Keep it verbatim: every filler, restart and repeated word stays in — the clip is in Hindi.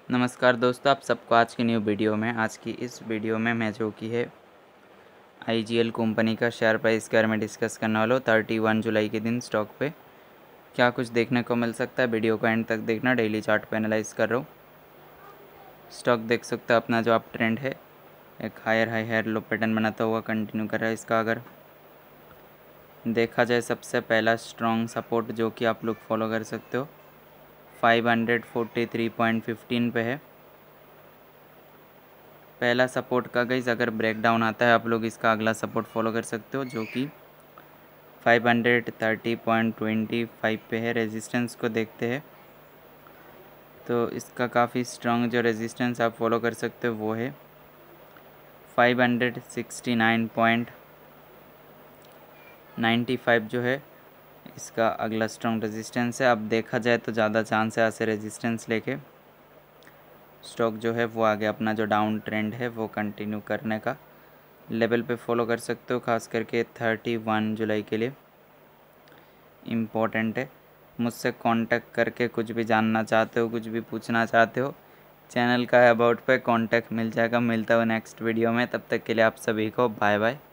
नमस्कार दोस्तों, आप सबको आज की न्यू वीडियो में आज की इस वीडियो में मैं जो कि है आईजीएल कंपनी का शेयर प्राइस के बारे में डिस्कस करने वाला हूँ। थर्टी वन जुलाई के दिन स्टॉक पे क्या कुछ देखने को मिल सकता है, वीडियो को एंड तक देखना। डेली चार्ट पे एनालाइज कर रहा हूँ। स्टॉक देख सकते हो अपना जो आप ट्रेंड है, एक higher high higher low pattern बनाता हुआ कंटिन्यू कर रहा है। इसका अगर देखा जाए सबसे पहला स्ट्रॉन्ग सपोर्ट जो कि आप लोग फॉलो कर सकते हो five hundred forty three point fifteen पे है पहला सपोर्ट का। गाइस अगर ब्रेकडाउन आता है आप लोग इसका अगला सपोर्ट फॉलो कर सकते हो जो कि five hundred thirty point twenty five पे है। रेजिस्टेंस को देखते हैं तो इसका काफ़ी स्ट्रॉन्ग जो रेजिस्टेंस आप फॉलो कर सकते हो वो है five hundred sixty nine point ninety five जो है इसका अगला स्ट्रॉन्ग रेजिस्टेंस है। अब देखा जाए तो ज़्यादा चांस है ऐसे रेजिस्टेंस लेके स्टॉक जो है वो आगे अपना जो डाउन ट्रेंड है वो कंटिन्यू करने का लेवल पे फॉलो कर सकते हो। खास करके थर्टी वन जुलाई के लिए इम्पोर्टेंट है। मुझसे कांटेक्ट करके कुछ भी जानना चाहते हो, कुछ भी पूछना चाहते हो, चैनल का अबाउट पे कांटेक्ट मिल जाएगा। मिलता हूँ नेक्स्ट वीडियो में, तब तक के लिए आप सभी को बाय बाय।